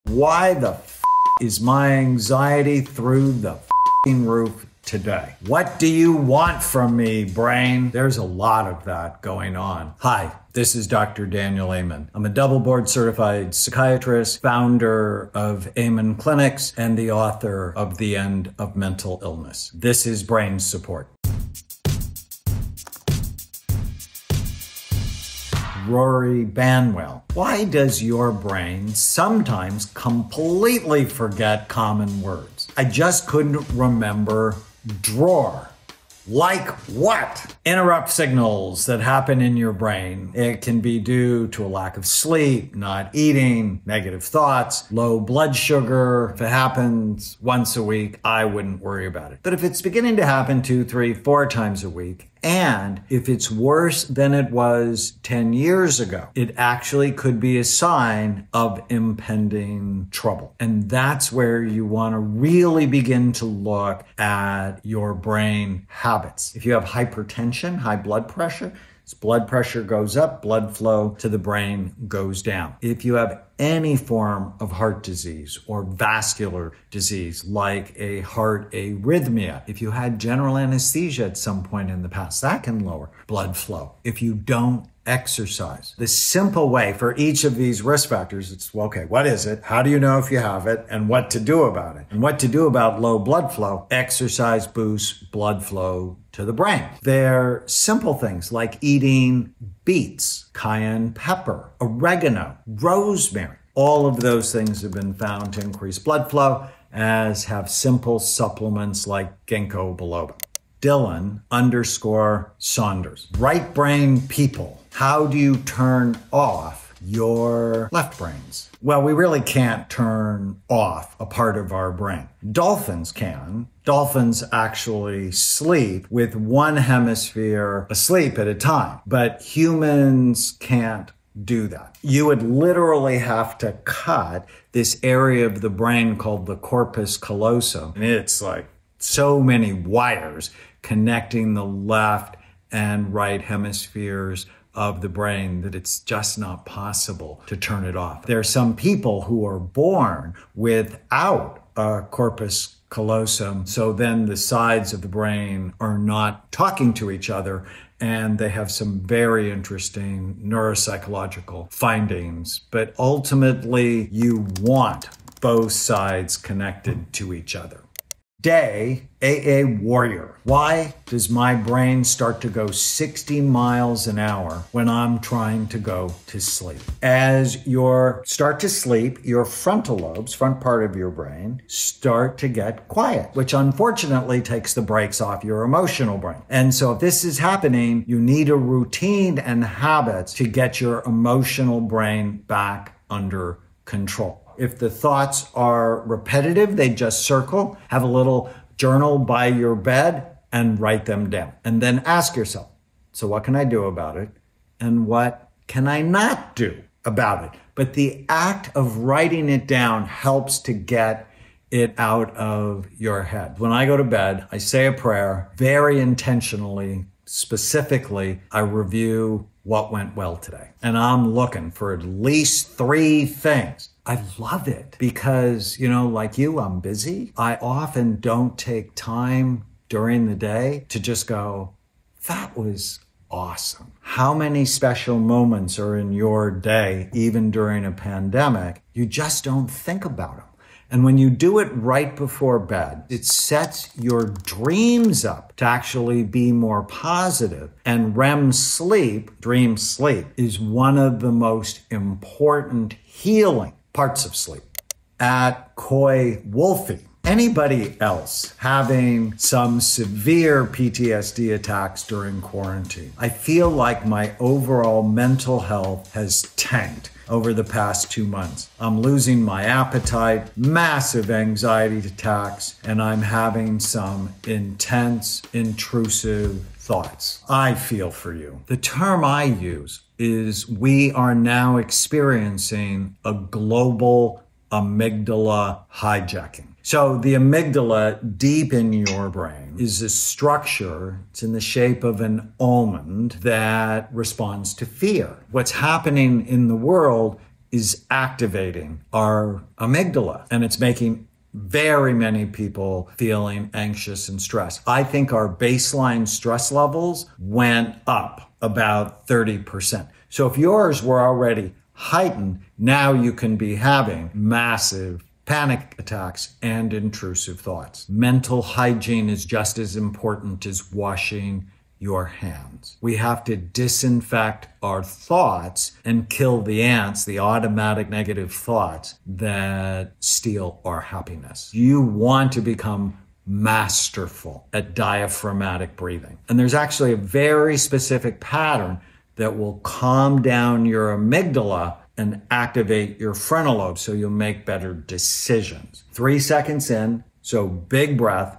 Why the is my anxiety through the roof today? What do you want from me, brain? There's a lot of that going on. Hi, this is Dr. Daniel Amen. I'm a double board certified psychiatrist, founder of Amen Clinics, and the author of The End of Mental Illness. This is Brain Support. Rory Banwell. Why does your brain sometimes completely forget common words? I just couldn't remember drawer. Like what? Interrupt signals that happen in your brain. It can be due to a lack of sleep, not eating, negative thoughts, low blood sugar. If it happens once a week, I wouldn't worry about it. But if it's beginning to happen 2, 3, 4 times a week, and if it's worse than it was 10 years ago, it actually could be a sign of impending trouble. And that's where you want to really begin to look at your brain habits. If you have hypertension, high blood pressure, as blood pressure goes up, blood flow to the brain goes down. If you have any form of heart disease or vascular disease, like a heart arrhythmia, if you had general anesthesia at some point in the past, that can lower blood flow. If you don't exercise, the simple way for each of these risk factors, it's, well, okay, what is it? How do you know if you have it? And what to do about it? And what to do about low blood flow? Exercise boosts blood flow to the brain. They're simple things like eating beets, cayenne pepper, oregano, rosemary. All of those things have been found to increase blood flow, as have simple supplements like ginkgo biloba. Dylan_Saunders. Right brain people. How do you turn off your left brains? Well, we really can't turn off a part of our brain. Dolphins can. Dolphins actually sleep with one hemisphere asleep at a time, but humans can't do that. You would literally have to cut this area of the brain called the corpus callosum. And it's like so many wires connecting the left and right hemispheres of the brain that it's just not possible to turn it off. There are some people who are born without a corpus callosum, so then the sides of the brain are not talking to each other, and they have some very interesting neuropsychological findings. But ultimately, you want both sides connected to each other. Day, AA warrior. Why does my brain start to go 60 miles an hour when I'm trying to go to sleep? As you start to sleep, your frontal lobes, front part of your brain, start to get quiet, which unfortunately takes the brakes off your emotional brain. And so if this is happening, you need a routine and habits to get your emotional brain back under control. If the thoughts are repetitive, they just circle. Have a little journal by your bed and write them down. And then ask yourself, so what can I do about it? And what can I not do about it? But the act of writing it down helps to get it out of your head. When I go to bed, I say a prayer very intentionally. Specifically, I review what went well today. And I'm looking for at least 3 things. I love it because, like you, I'm busy. I often don't take time during the day to just go, that was awesome. How many special moments are in your day, even during a pandemic? You just don't think about them. And when you do it right before bed, it sets your dreams up to actually be more positive. And REM sleep, dream sleep, is one of the most important healing parts of sleep. At Coy Wolfie, anybody else having some severe PTSD attacks during quarantine, I feel like my overall mental health has tanked over the past 2 months. I'm losing my appetite, massive anxiety attacks, and I'm having some intense, intrusive thoughts. I feel for you. The term I use is we are now experiencing a global amygdala hijacking. So the amygdala deep in your brain is a structure, it's in the shape of an almond that responds to fear. What's happening in the world is activating our amygdala, and it's making very many people feeling anxious and stressed. I think our baseline stress levels went up about 30%. So if yours were already heightened, now you can be having massive panic attacks and intrusive thoughts. Mental hygiene is just as important as washing your hands. We have to disinfect our thoughts and kill the ants, the automatic negative thoughts that steal our happiness. You want to become masterful at diaphragmatic breathing. And there's actually a very specific pattern that will calm down your amygdala and activate your frontal lobe so you'll make better decisions. 3 seconds in, so big breath,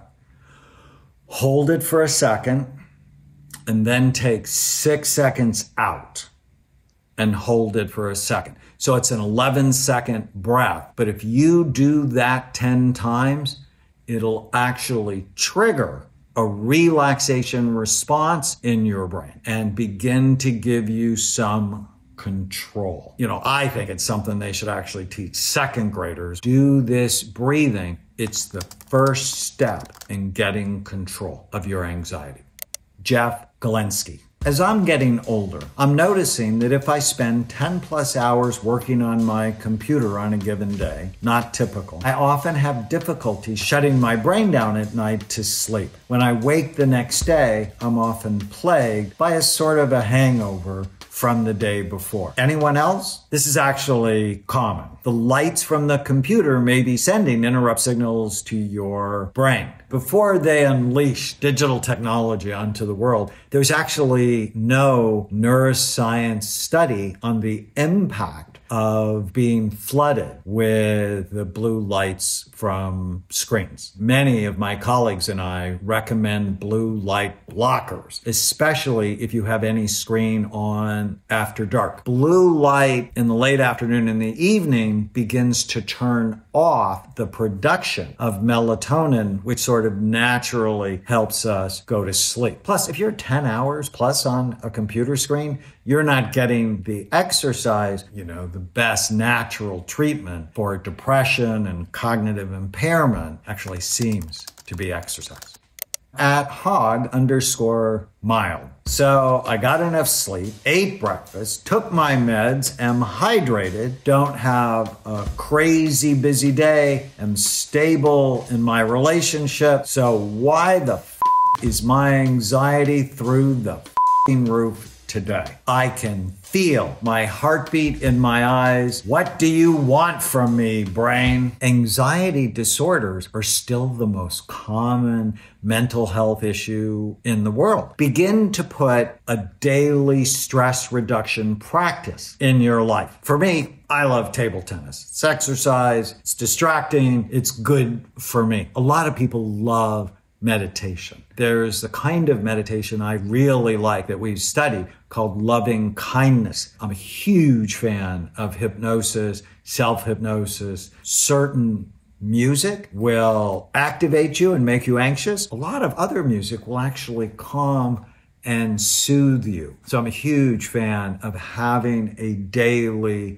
hold it for a second, and then take 6 seconds out and hold it for a second. So it's an 11-second breath. But if you do that 10 times, it'll actually trigger a relaxation response in your brain and begin to give you some control. I think it's something they should actually teach second graders. Do this breathing. It's the first step in getting control of your anxiety. Jeff Galinsky. As I'm getting older, I'm noticing that if I spend 10 plus hours working on my computer on a given day, not typical, I often have difficulty shutting my brain down at night to sleep. When I wake the next day, I'm often plagued by a sort of a hangover from the day before. Anyone else? This is actually common. The lights from the computer may be sending interrupt signals to your brain. Before they unleash digital technology onto the world, there's actually no neuroscience study on the impact of being flooded with the blue lights from screens. Many of my colleagues and I recommend blue light blockers, especially if you have any screen on after dark. Blue light in the late afternoon and the evening begins to turn off the production of melatonin, which sort of naturally helps us go to sleep. Plus, if you're 10 hours plus on a computer screen, you're not getting the exercise, the best natural treatment for depression and cognitive impairment actually seems to be exercise. At Hog_mild. So I got enough sleep, ate breakfast, took my meds, am hydrated, don't have a crazy busy day, am stable in my relationship. So why the is my anxiety through the roof today? I can feel my heartbeat in my eyes. What do you want from me, brain? Anxiety disorders are still the most common mental health issue in the world. Begin to put a daily stress reduction practice in your life. For me, I love table tennis. It's exercise, it's distracting, it's good for me. A lot of people love meditation. There's a kind of meditation I really like that we've studied called loving kindness. I'm a huge fan of hypnosis, self-hypnosis. Certain music will activate you and make you anxious. A lot of other music will actually calm and soothe you. So I'm a huge fan of having a daily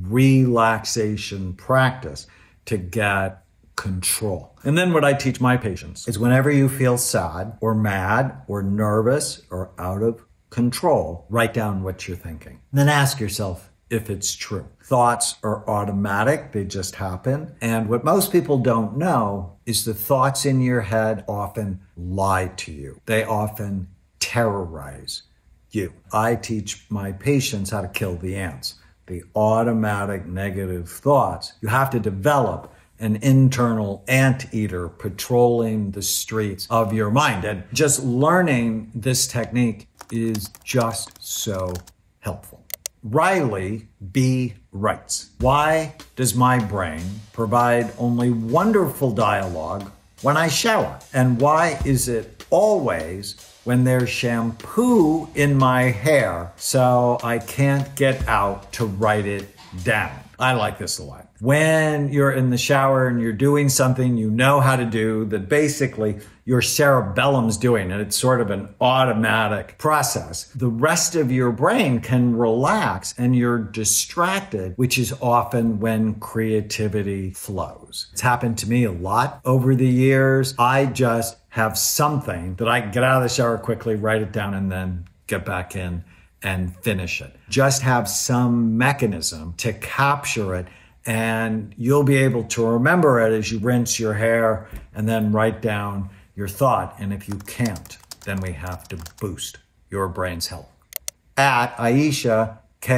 relaxation practice to get control. And then what I teach my patients is whenever you feel sad or mad or nervous or out of control, write down what you're thinking. And then ask yourself if it's true. Thoughts are automatic. They just happen. And what most people don't know is the thoughts in your head often lie to you. They often terrorize you. I teach my patients how to kill the ants. The automatic negative thoughts. You have to develop an internal anteater patrolling the streets of your mind. And just learning this technique is just so helpful. Riley B. writes, why does my brain provide only wonderful dialogue when I shower? And why is it always when there's shampoo in my hair so I can't get out to write it down? I like this a lot. When you're in the shower and you're doing something you know how to do that basically your cerebellum's doing, and it's sort of an automatic process, the rest of your brain can relax and you're distracted, which is often when creativity flows. It's happened to me a lot over the years. I just have something that I can get out of the shower quickly, write it down, and then get back in and finish it. Just have some mechanism to capture it, and you'll be able to remember it as you rinse your hair and then write down your thought. And if you can't, then we have to boost your brain's health. At Aisha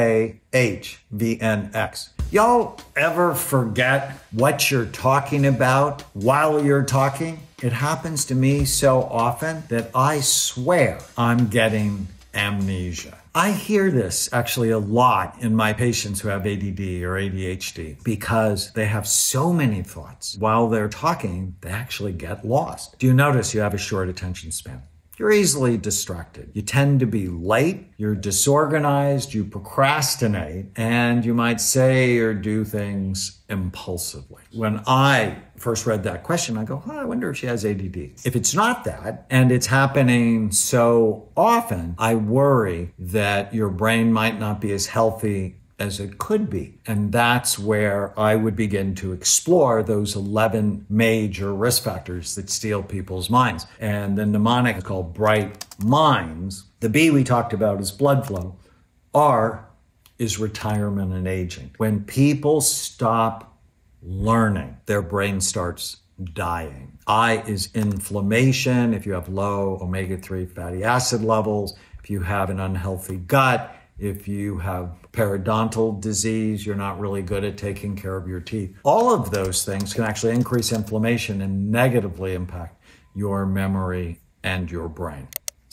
KHVNX. Y'all ever forget what you're talking about while you're talking? It happens to me so often that I swear I'm getting amnesia. I hear this actually a lot in my patients who have ADD or ADHD because they have so many thoughts. While they're talking, they actually get lost. Do you notice you have a short attention span? You're easily distracted. You tend to be late, you're disorganized, you procrastinate, and you might say or do things impulsively. When I first read that question, I go, I wonder if she has ADD. If it's not that, and it's happening so often, I worry that your brain might not be as healthy as it could be. And that's where I would begin to explore those 11 major risk factors that steal people's minds. And the mnemonic is called bright minds. The B we talked about is blood flow. R is retirement and aging. When people stop learning, their brain starts dying. I is inflammation. If you have low omega-3 fatty acid levels, if you have an unhealthy gut, if you have periodontal disease, you're not really good at taking care of your teeth. All of those things can actually increase inflammation and negatively impact your memory and your brain.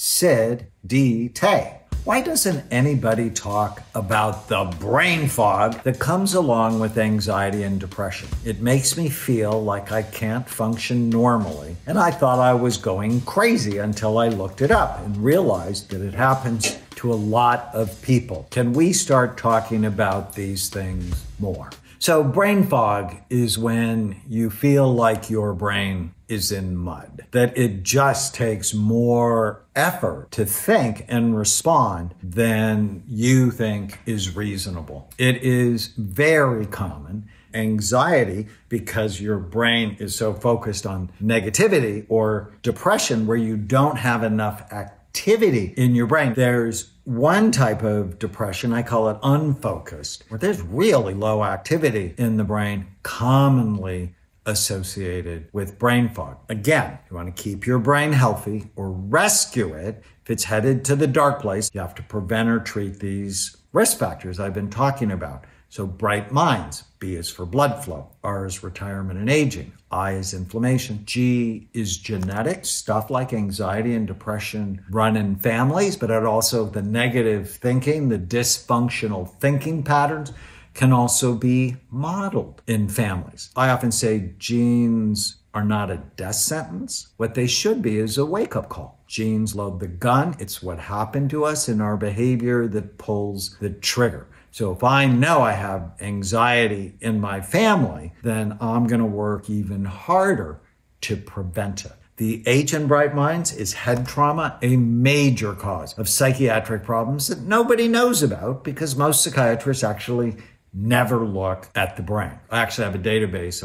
Sid D. Tay. Why doesn't anybody talk about the brain fog that comes along with anxiety and depression? It makes me feel like I can't function normally, and I thought I was going crazy until I looked it up and realized that it happens to a lot of people. Can we start talking about these things more? So brain fog is when you feel like your brain is in mud, that it just takes more effort to think and respond than you think is reasonable. It is very common. Anxiety, because your brain is so focused on negativity, or depression, where you don't have enough activity in your brain. There's one type of depression, I call it unfocused, where there's really low activity in the brain, commonly associated with brain fog. Again, you want to keep your brain healthy or rescue it. If it's headed to the dark place, you have to prevent or treat these risk factors I've been talking about. So bright minds, B is for blood flow, R is retirement and aging, I is inflammation, G is genetic. Stuff like anxiety and depression run in families, but it also the negative thinking, the dysfunctional thinking patterns can also be modeled in families. I often say genes are not a death sentence. What they should be is a wake-up call. Genes load the gun. It's what happened to us in our behavior that pulls the trigger. So if I know I have anxiety in my family, then I'm going to work even harder to prevent it. The H in bright minds is head trauma, a major cause of psychiatric problems that nobody knows about because most psychiatrists actually never look at the brain. I actually have a database of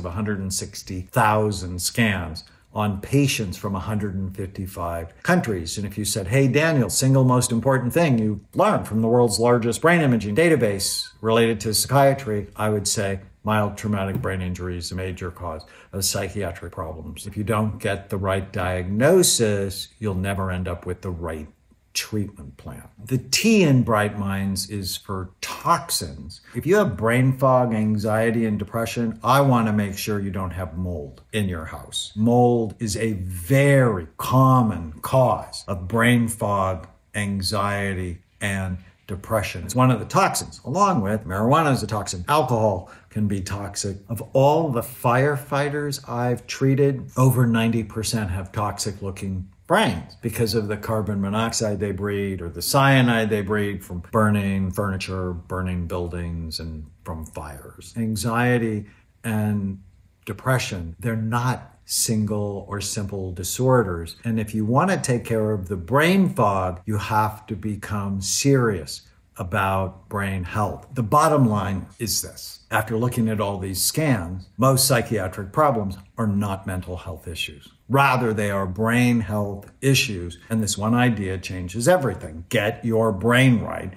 160,000 scans on patients from 155 countries. And if you said, hey, Daniel, single most important thing you learned from the world's largest brain imaging database related to psychiatry, I would say mild traumatic brain injury is a major cause of psychiatric problems. If you don't get the right diagnosis, you'll never end up with the right treatment plan. The T in bright minds is for toxins. If you have brain fog, anxiety, and depression, I want to make sure you don't have mold in your house. Mold is a very common cause of brain fog, anxiety, and depression. It's one of the toxins, along with marijuana is a toxin. Alcohol can be toxic. Of all the firefighters I've treated, over 90% have toxic looking brains because of the carbon monoxide they breathe or the cyanide they breathe from burning furniture, burning buildings, and from fires. Anxiety and depression, they're not single or simple disorders. And if you want to take care of the brain fog, you have to become serious about brain health. The bottom line is this. After looking at all these scans, most psychiatric problems are not mental health issues. Rather, they are brain health issues. And this one idea changes everything. Get your brain right,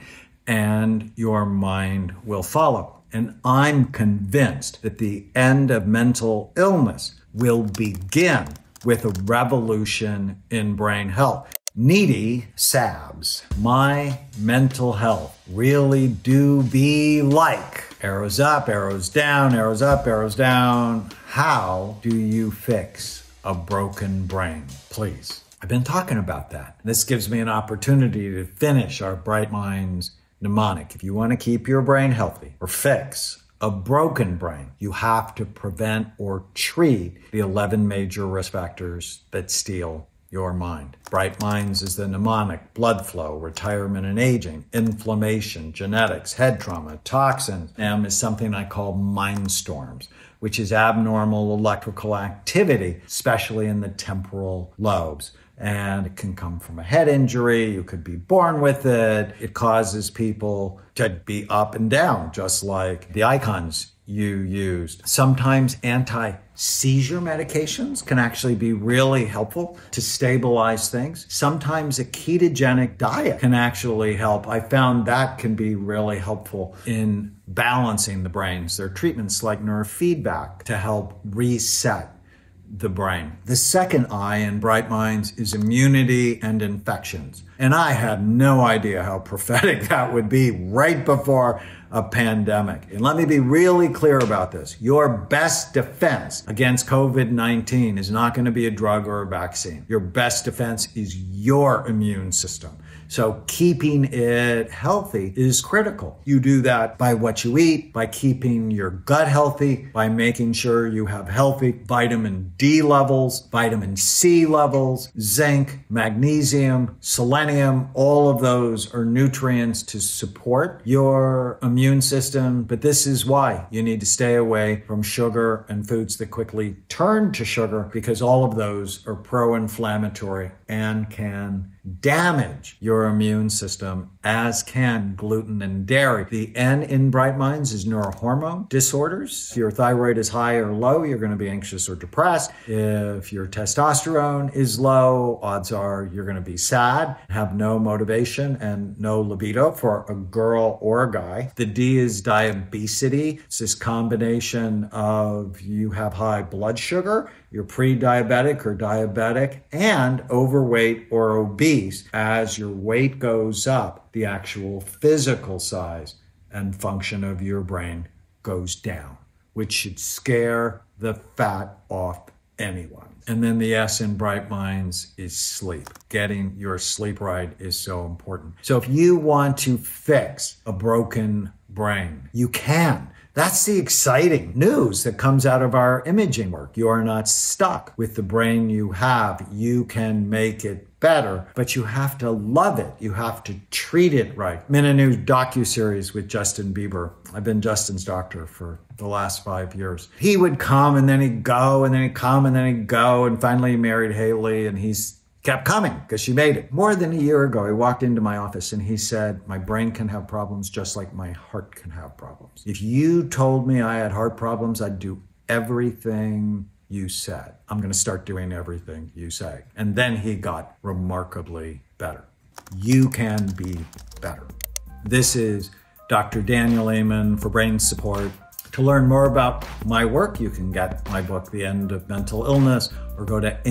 and your mind will follow. And I'm convinced that the end of mental illness will begin with a revolution in brain health. Needy Sabs, my mental health really do be like arrows up, arrows down, arrows up, arrows down. How do you fix a broken brain? Please. I've been talking about that. This gives me an opportunity to finish our Bright Minds mnemonic. If you want to keep your brain healthy or fix a broken brain, you have to prevent or treat the 11 major risk factors that steal your mind. Bright Minds is the mnemonic: blood flow, retirement and aging, inflammation, genetics, head trauma, toxins. M is something I call mind storms, which is abnormal electrical activity, especially in the temporal lobes. And it can come from a head injury. You could be born with it. It causes people to be up and down, just like the icons you used. Sometimes anti-seizure medications can actually be really helpful to stabilize things. Sometimes a ketogenic diet can actually help. I found that can be really helpful in balancing the brains. There are treatments like neurofeedback to help reset the brain. The second I in Bright Minds is immunity and infections. And I had no idea how prophetic that would be right before a pandemic. And let me be really clear about this. Your best defense against COVID-19 is not going to be a drug or a vaccine. Your best defense is your immune system. So keeping it healthy is critical. You do that by what you eat, by keeping your gut healthy, by making sure you have healthy vitamin D levels, vitamin C levels, zinc, magnesium, selenium. All of those are nutrients to support your immune system. But this is why you need to stay away from sugar and foods that quickly turn to sugar, because all of those are pro-inflammatory and can damage your immune system, as can gluten and dairy. The N in Bright Minds is neurohormone disorders. If your thyroid is high or low, you're going to be anxious or depressed. If your testosterone is low, odds are you're going to be sad, have no motivation and no libido for a girl or a guy. The D is diabesity. It's this combination of you have high blood sugar, you're pre-diabetic or diabetic, and overweight or obese. As your weight goes up, the actual physical size and function of your brain goes down, which should scare the fat off anyone. And then the S in Bright Minds is sleep. Getting your sleep right is so important. So if you want to fix a broken brain, you can. That's the exciting news that comes out of our imaging work. You are not stuck with the brain you have. You can make it better, but you have to love it. You have to treat it right. I'm in a new docuseries with Justin Bieber. I've been Justin's doctor for the last 5 years. He would come and then he'd go and then he'd come and then he'd go. And finally he married Haley and he's kept coming because she made it. More than a year ago, he walked into my office and he said, my brain can have problems just like my heart can have problems. If you told me I had heart problems, I'd do everything you said. I'm going to start doing everything you say. And then he got remarkably better. You can be better. This is Dr. Daniel Amen for Brain Support. To learn more about my work, you can get my book, The End of Mental Illness, or go to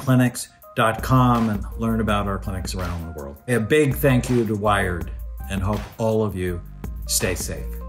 amenclinics.com and learn about our clinics around the world. A big thank you to Wired, and hope all of you stay safe.